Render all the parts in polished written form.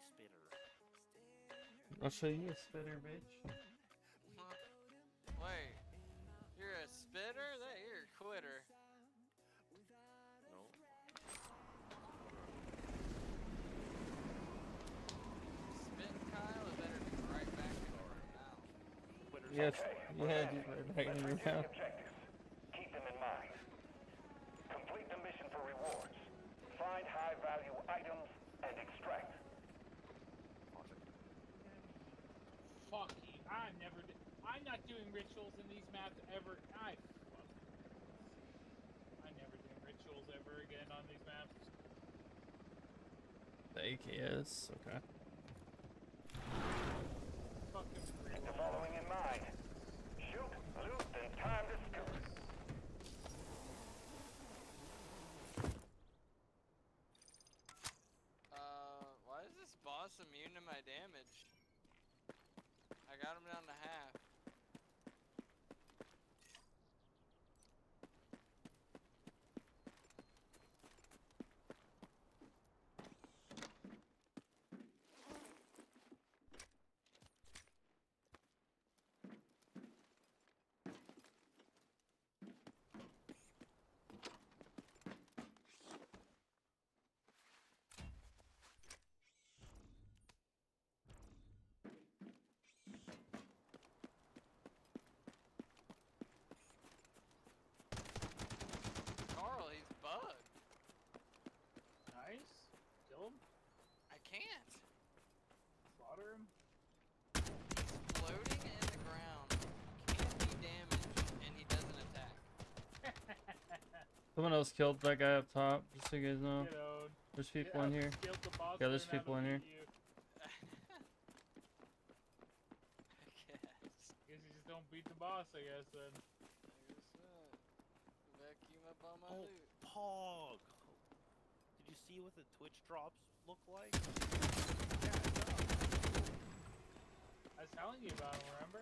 spitter. I'll show you a spitter, bitch. Wait, you're a spitter? You're a quitter. No. Spitting Kyle, it better be right back in your mouth. Quitters. Yes, Okay, yeah, just right back in your review the mouth. objectives. Keep them in mind. Complete the mission for rewards. Find high-value items and extract. Fuck you. I'm not doing rituals in these maps ever. I'm never doing rituals ever again on these maps. The AKS, okay. Fucking Keep the following in mind. Shoot, loot, and time to scoot. Why is this boss immune to my damage? I got him down to half. Carl, he's bugged. Nice. Kill him. I can't. Slaughter him. He's floating in the ground. Can't be damaged, and he doesn't attack. Someone else killed that guy up top, just so you guys know. Get out. There's people in here. Killed the boss Yeah, there's and have people him in beat here. you. I guess. Guess you just don't beat the boss, I guess, then. I guess not. Vacuum up all my Oh, loot. Pog. Did you see what the Twitch drops look like? Yeah, I know. I was telling you about him, remember?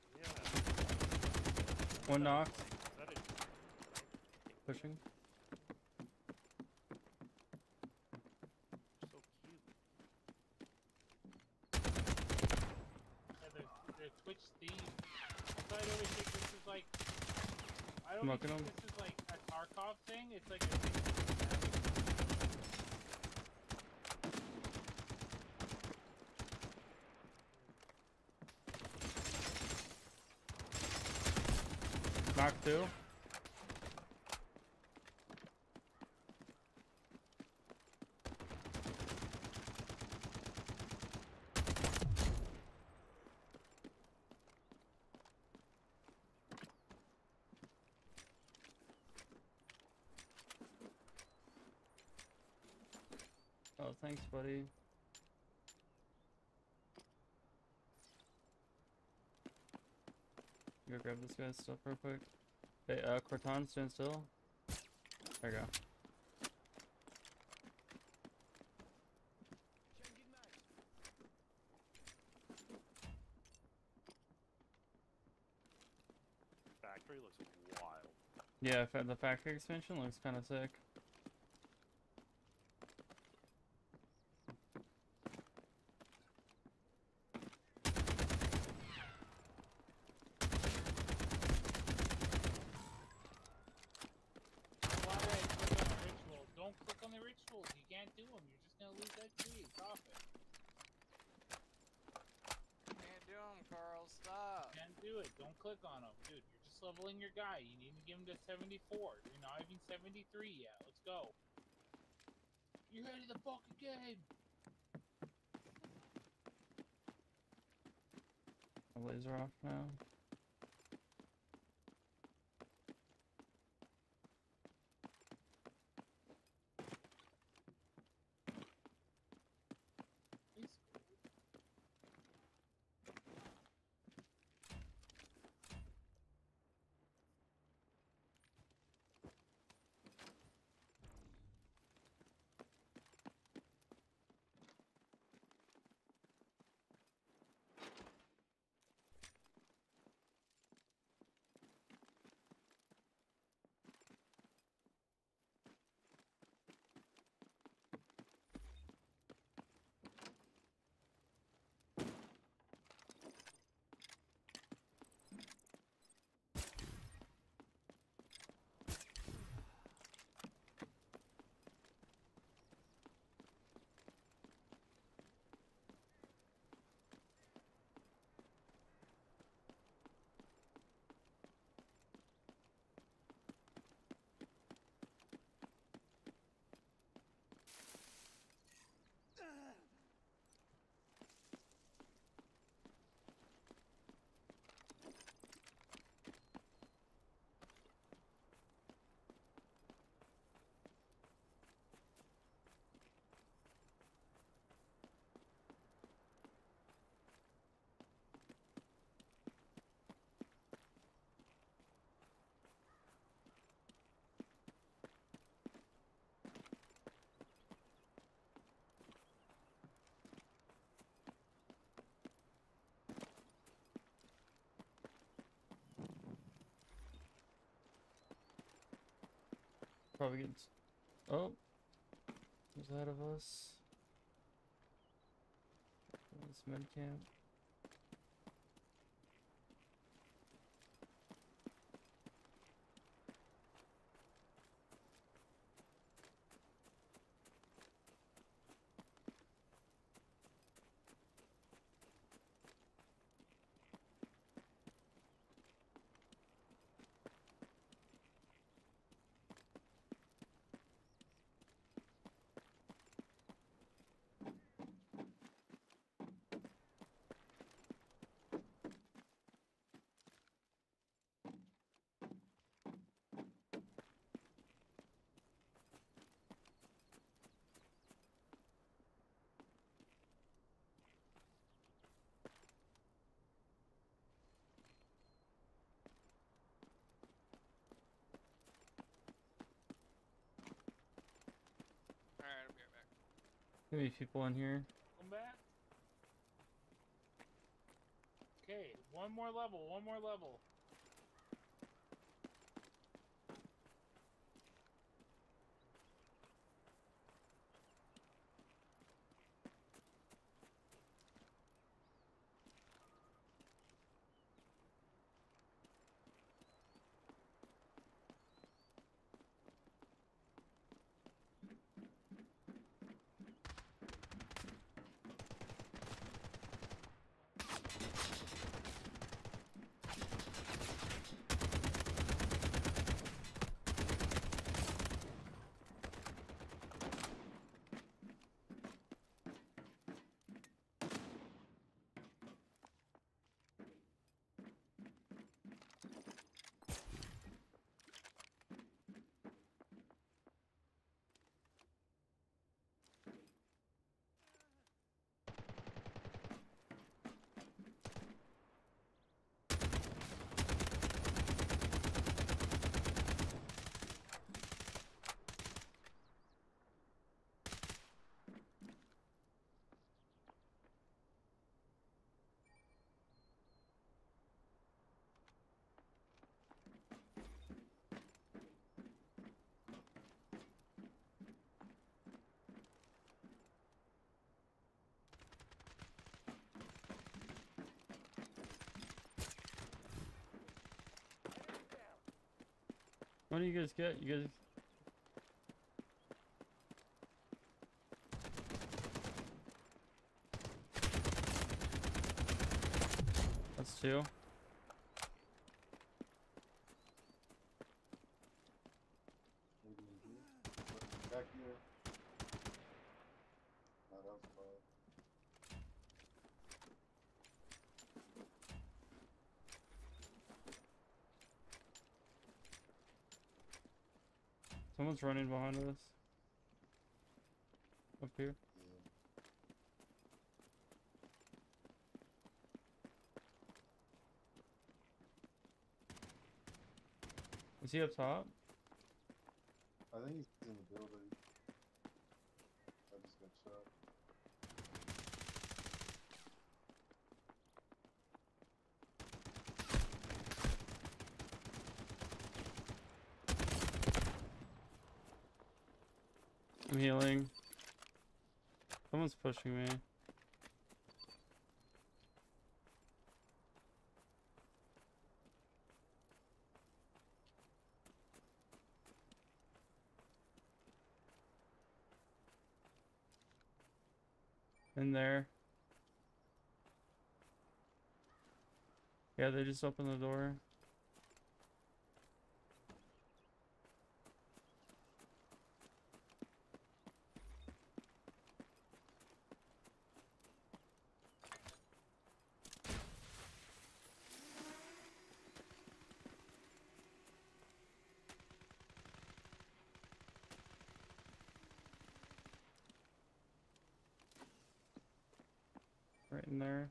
Yeah. One knock, Is that it? pushing. So cute. Yeah, their Twitch theme. So I always think this is like. I don't Smoking think them. this is like a Tarkov thing. It's like a thing. Knock two. Oh, thanks, buddy. Go grab this guy's stuff real quick. Hey, Corton, stand still. There you go. Factory looks wild. Yeah, the factory expansion looks kind of sick. Don't click on the rituals. You can't do them. You're just gonna lose XP and profit. Can't do him, Carl. Stop. Can't do it. Don't click on them, dude. You're just leveling your guy. You need to give him to 74. You're not even 73 yet. Let's go. You're ready to fucking game. The laser off now. Please. Probably getting. Oh, who's ahead of us? This med camp. Alright, I'll be right back. Maybe people in here. Come back. Okay, one more level, one more level. What do you guys get? You guys. That's two. Back here. No, that was fine. Someone's running behind us. Up here. Is he up top? I think he's in the building. I just got shot. I'm healing. Someone's pushing me. In there. Yeah, they just opened the door. Right in there.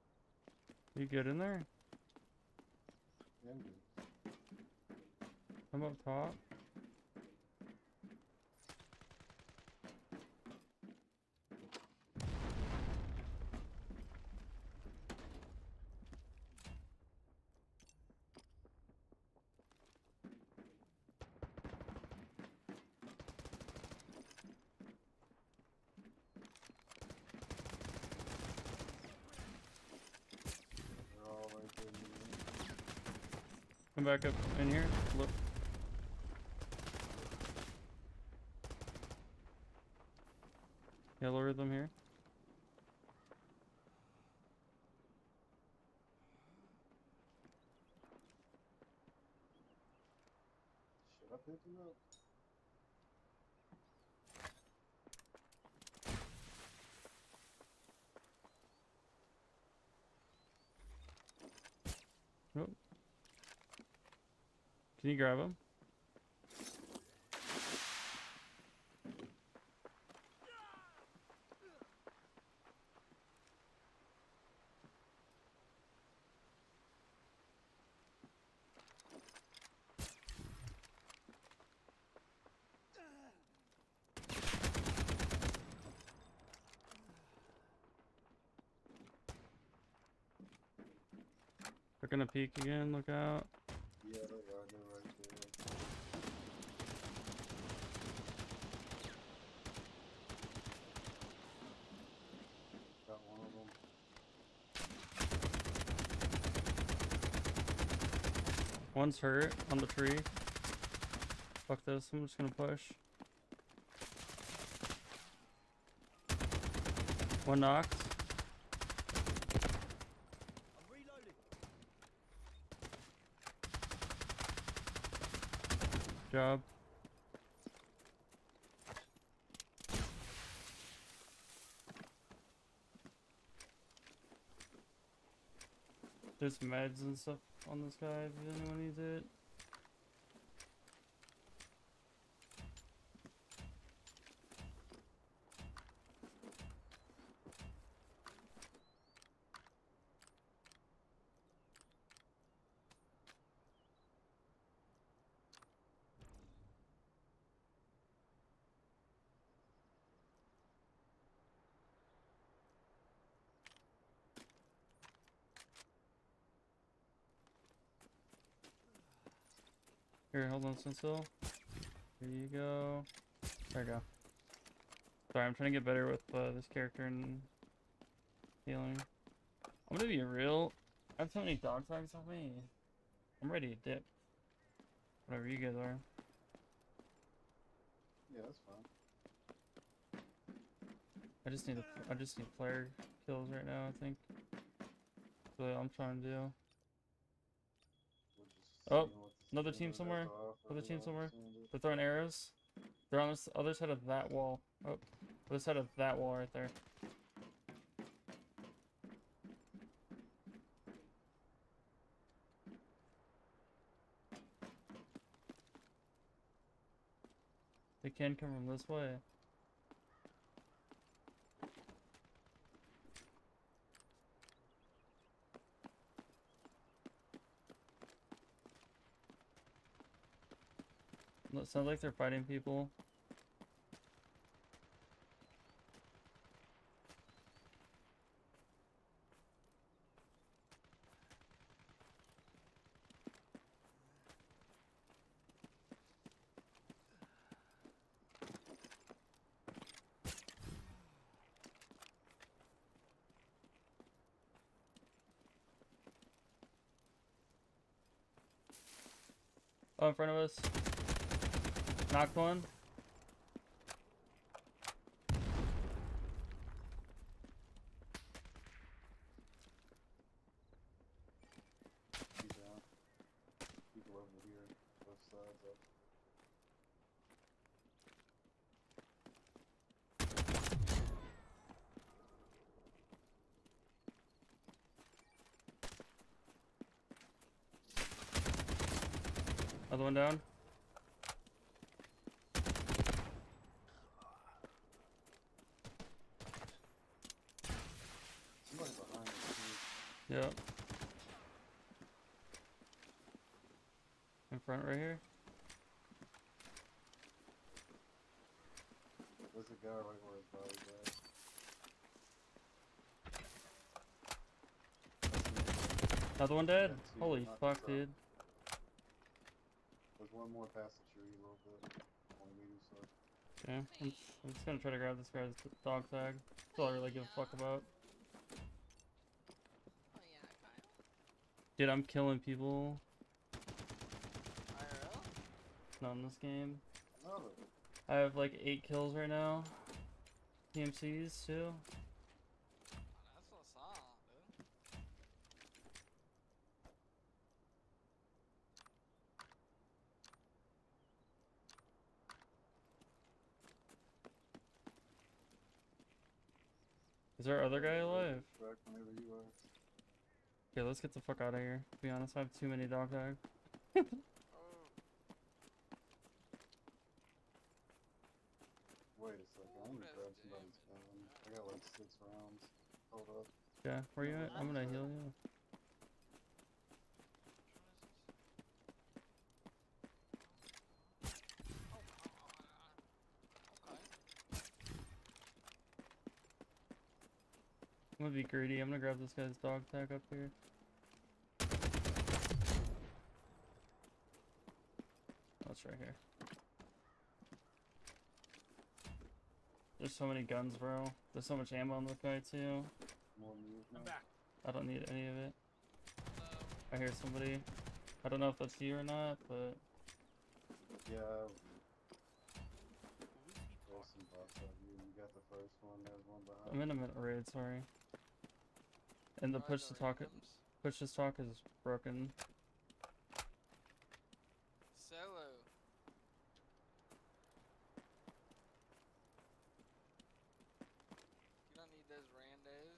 You good in there? Yeah, I'm good. Come up top. They're all right there. Come back up in here. Look. Yellow rhythm here. Should I pick him up? Can you grab him? They're gonna peek again, look out. Yeah, they're right there. Got one of them. One's hurt on the tree. Fuck this, I'm just gonna push. One knocked. I'm reloading. Job. There's meds and stuff on this guy if anyone needs it. Here, hold on, Stencil. Here you go. There you go. Sorry, I'm trying to get better with this character and healing. I'm gonna be real. I have so many dog tags on me. I'm ready to dip. Whatever you guys are. Yeah, that's fine. I just need player kills right now, I think. That's what I'm trying to do. We're just Oh, seeing what the another Steelers team have somewhere. to offer, Other you team know, somewhere. seeing it. They're throwing arrows. They're on this other side of that wall. Oh, other side of that wall right there. They can come from this way. It sounds like they're fighting people. Oh, in front of us. Knocked one. He's down. People over here, both sides of. Other one down. Somebody behind us too. Yep. In front right here. There's a guy right where his body's at. Another one dead? Yeah, two, Holy not fuck, so. dude. There's one more past the tree a little bit. 20 meters, so. Yeah, I'm just gonna try to grab this guy's dog tag. That's all I really give a fuck about. Oh yeah, Kyle. Dude, I'm killing people. IRL? Not in this game. Another. I have like 8 kills right now. PMCs too. Oh, that's what's up, dude. Is our other guy alive? Back whenever you are. Okay, let's get the fuck out of here. To be honest, I have too many dog tags. Oh, Wait a second, I'm gonna that's grab somebody's damn gun. I got like 6 rounds. Hold up. Yeah, where you at? I'm gonna heal you. I'm gonna be greedy. I'm gonna grab this guy's dog tag up here. Oh, it's right here. There's so many guns, bro. There's so much ammo on this guy too. More move I'm now. back. I don't need any of it. Hello. I hear somebody. I don't know if that's you or not, but Yeah, Who is he there's talking some bots out here. You got the first one, there's one behind. I'm in a minute raid. Sorry. And the Rise push of to talk, randoms. push to talk is broken. Solo. You don't need those randos.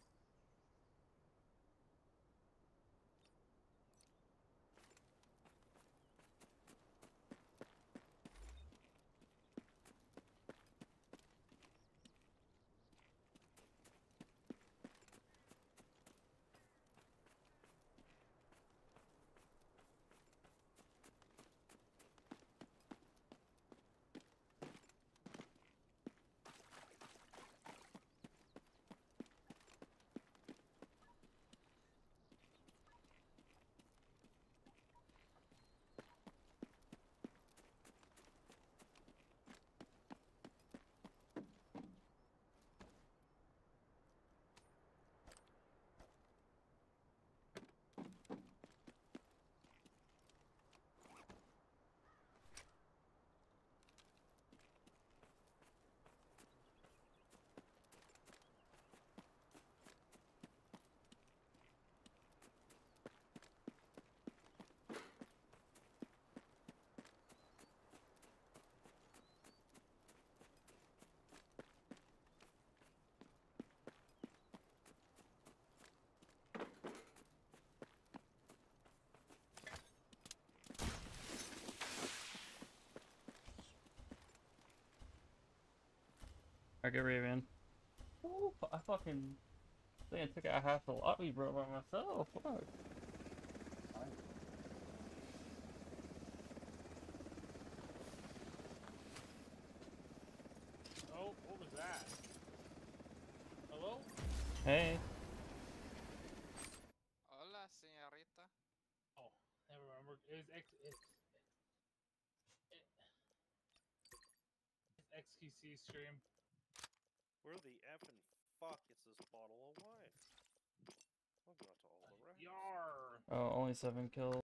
Alright, get ready, man. Ooh, I fucking think I took out half the lobby, bro, by myself. Fuck. Oh, what was that? Hello? Hey. Hola, señorita. Oh, never remember. It was XQC stream. Where the effing fuck is this bottle of wine? I'll go to all the rest. Yar! Oh, only 7 kills.